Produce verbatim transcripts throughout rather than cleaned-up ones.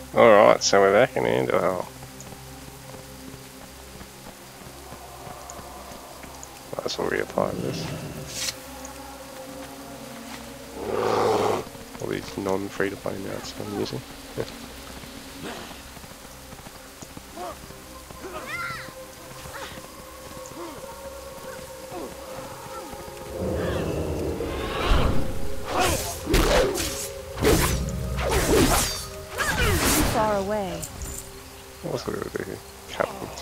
Alright, so we're back in Andorhal. Might as well reapply this. All these non-free to play mounts I'm using. Yeah. Far away. What's the with the captains?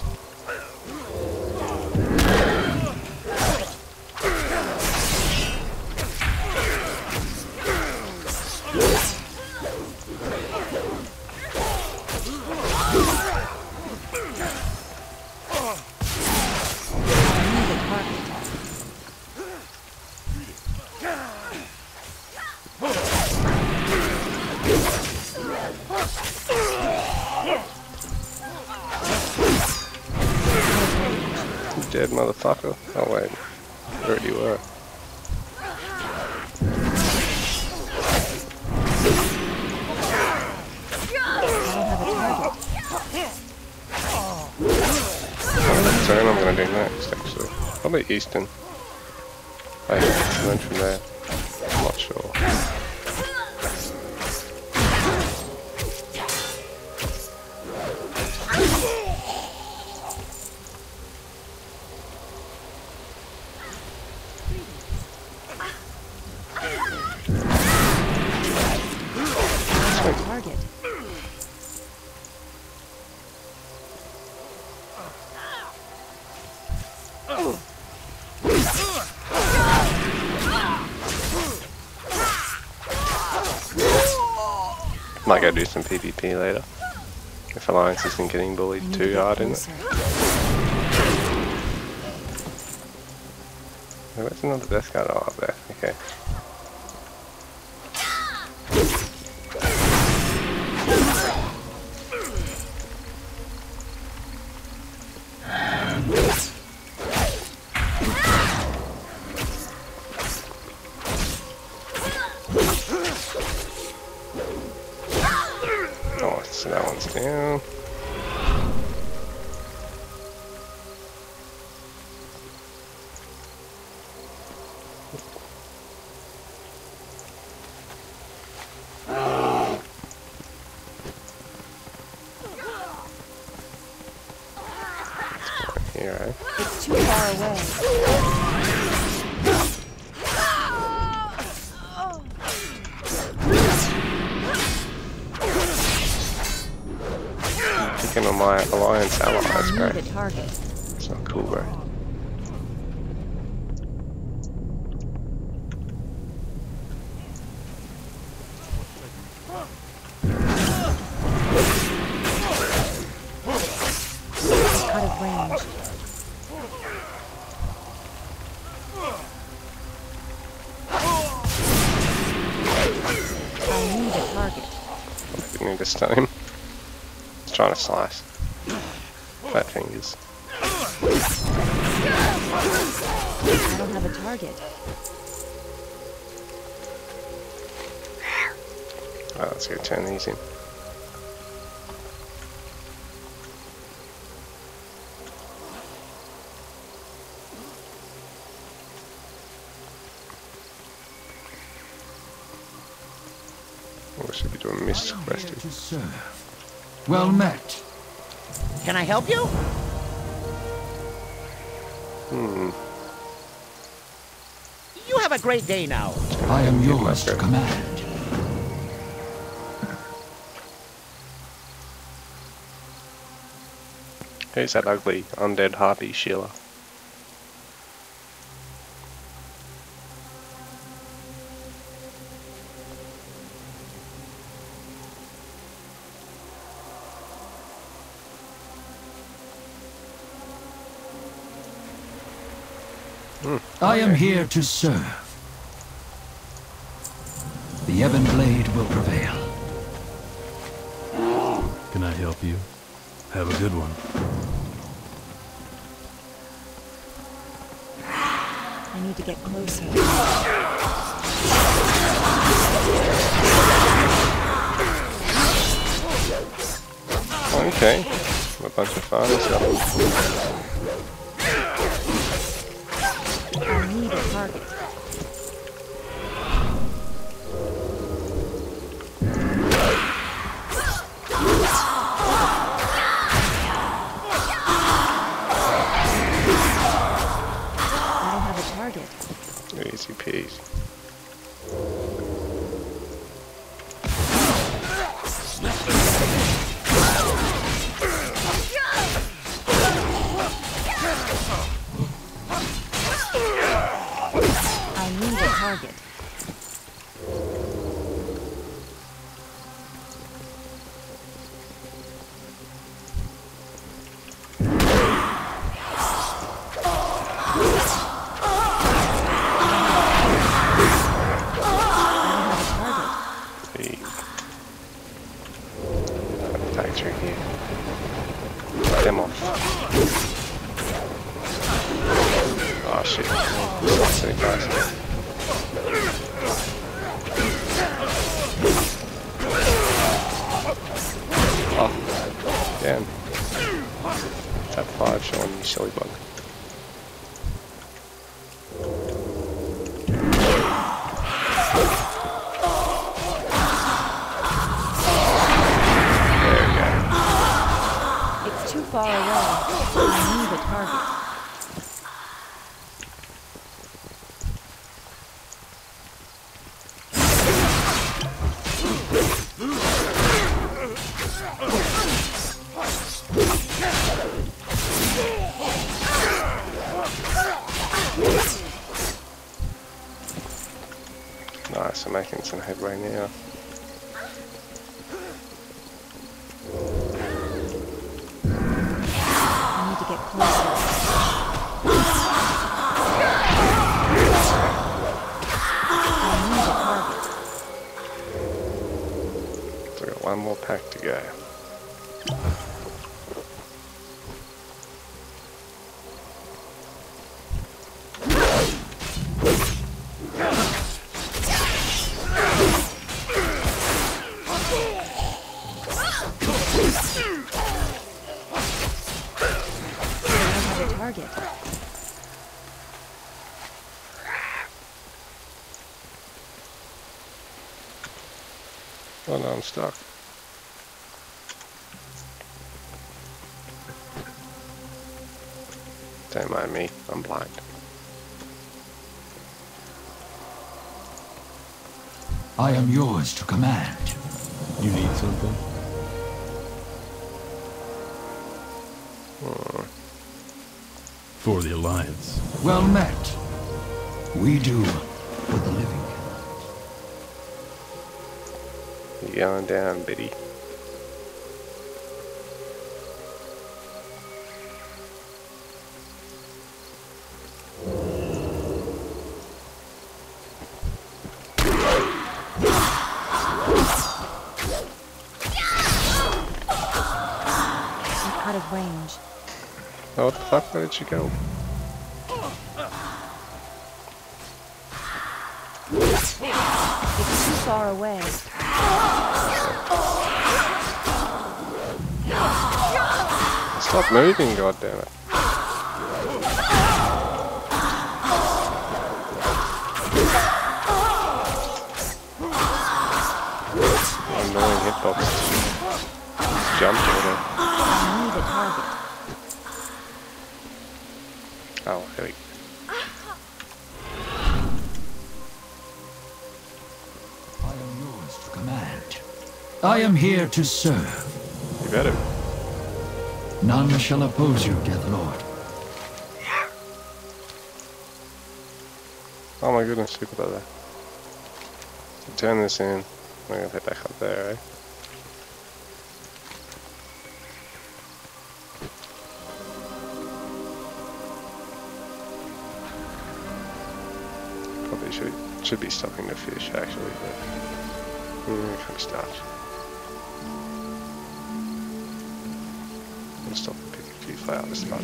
Dead motherfucker. Oh wait, you already were. What turn I'm gonna do next actually? Probably Eastern. I went from there. I'm not sure. Target. Might go do some PvP later. If Alliance isn't getting bullied too hard in it. Oh, where's another Death Guard? Oh, up there. Okay. Oh, so that one's down. Here, eh? It's too far away. Picking on my Alliance allies, bro. The target. It's not cool, bro. Out of range. I need a target. I didn't need to stun him. He's trying to slice. Fat fingers. I don't have a target. Alright, let's go turn these in. We should be doing mist questing. To serve. Well met. Can I help you? Hmm. You have a great day now. I am Give my yours to turn. command. Who's that ugly undead harpy, Sheila? Hmm. I am here to serve. The Ebon Blade will prevail. Can I help you? Have a good one. I need to get closer. Okay, a bunch of fun stuff. I need a target. I don't have a target. Easy peasy. I need a target. The factory here. Let them off. Oh shit. That's so nice. Oh, damn. Tap five showing you silly bug. It's too far away. I need a target. Nice, I'm making some headway now. I need to get closer. I need a target. So I've got one more pack to go. I don't have a target. Oh no, I'm stuck. Don't mind me, I'm blind. I am yours to command. You need something? Hmm. For the Alliance. Well met. We do for the living. You're going down, Biddy. I'm out of range. Oh, what the fuck? Where did she go? It's too far away. Stop moving, goddammit. Annoying hitbox. Jump order. I need a target. Oh, here we go. I am yours to command. I am here to serve. You better. None shall oppose you, Death Lord. Oh my goodness, look at that. Turn this in. I'm gonna head back up there, eh? Probably should should be stopping the fish actually, but mm, kind of start. I'll stop and pick a few flowers. But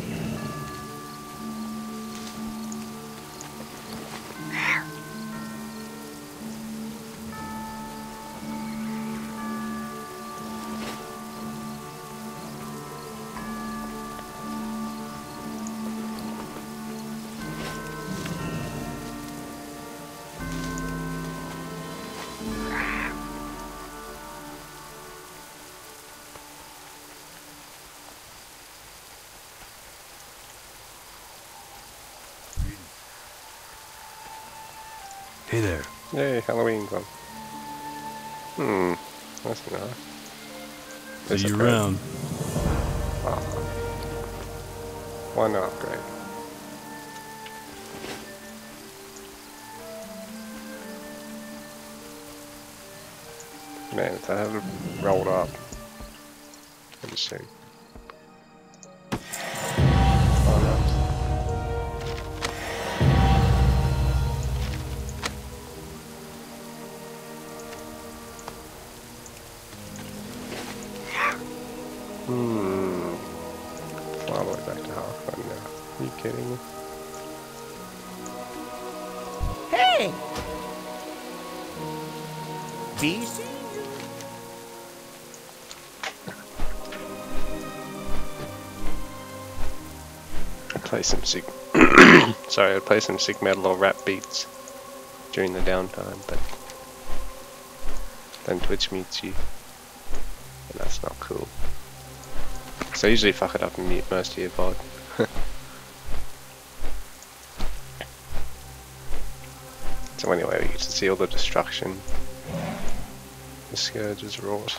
Hey there. Yay, Halloween gone. Hmm, that's nice. See There's a you bird. around. Oh. Why not upgrade? Man, if I have it rolled up. Let me see. Oh no. Hmm. Fly all the way back to Hearthstone now. Are you kidding me? Hey! Busy? Play some sick. Sorry, I'd play some sick metal or rap beats during the downtime, but then Twitch mutes you, and that's not cool. So I usually fuck it up and mute most of your V O D. So anyway, we get to see all the destruction the Scourge has wrought.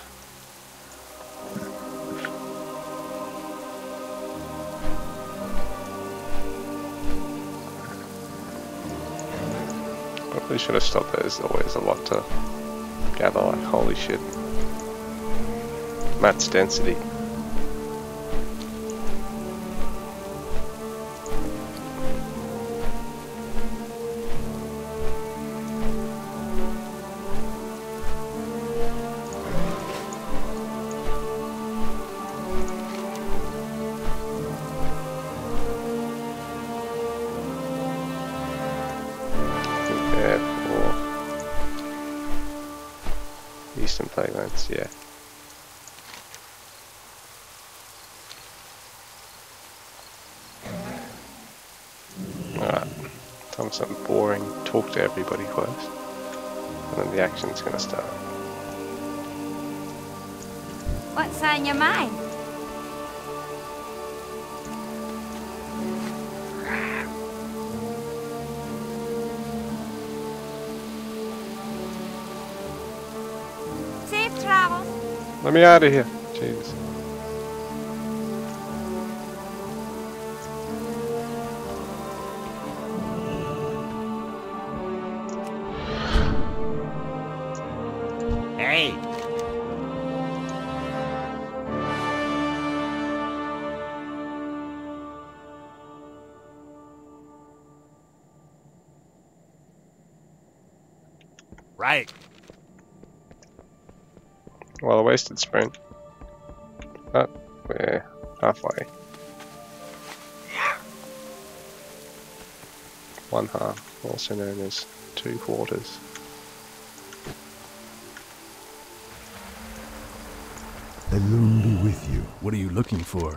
Probably should have stopped there. There's always a lot to gather. Like, holy shit. Matt's density. Eastern Playgrounds, yeah. Alright, time for something boring. Talk to everybody first, and then the action's gonna start. What's on your mind? Safe travels. Let me out of here. Jesus. Hey! Right. Well, a wasted sprint. But we're halfway. One half, also known as two quarters. Elune be with you. What are you looking for?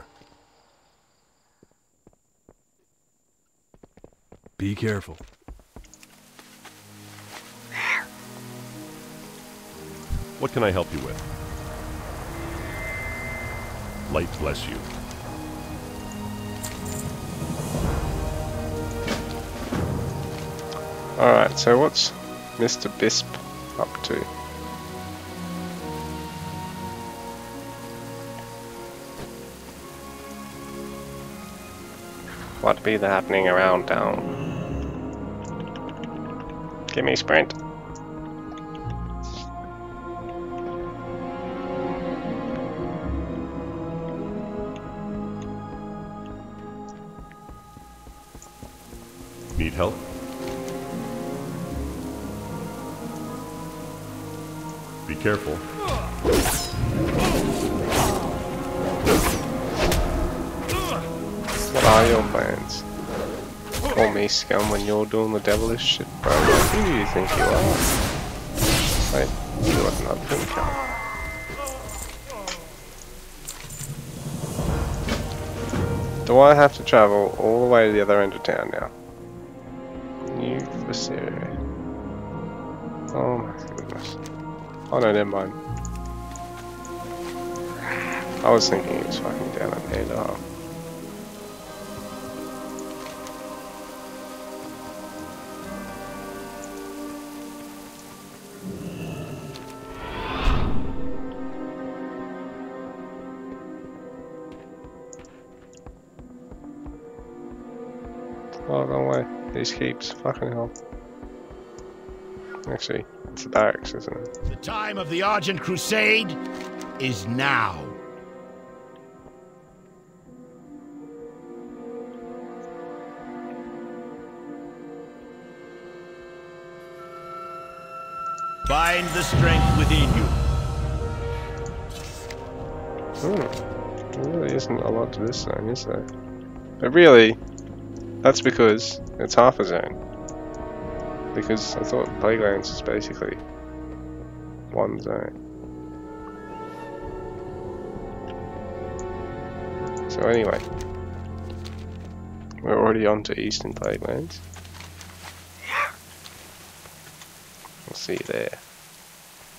Be careful. What can I help you with? Light bless you. Alright, so what's Mister Bisp up to? What be the happening around town? Give me sprint. Need help? Be careful. What are your plans? Call me scum when you're doing the devilish shit, bro. Who do you think you are? Wait, you are not think Do I have to travel all the way to the other end of town now? New facility. Oh my goodness. Oh no, never mind. I was thinking it was fucking down at Adar. Oh, wrong way. These keeps. Fucking hell. Actually, it's the barracks, isn't it? The time of the Argent Crusade is now. Find the strength within you. Hmm. There really isn't a lot to this zone, is there? But really, that's because it's half a zone. Because I thought Plaguelands is basically one zone. So anyway, we're already on to Eastern Plaguelands. I'll see you there.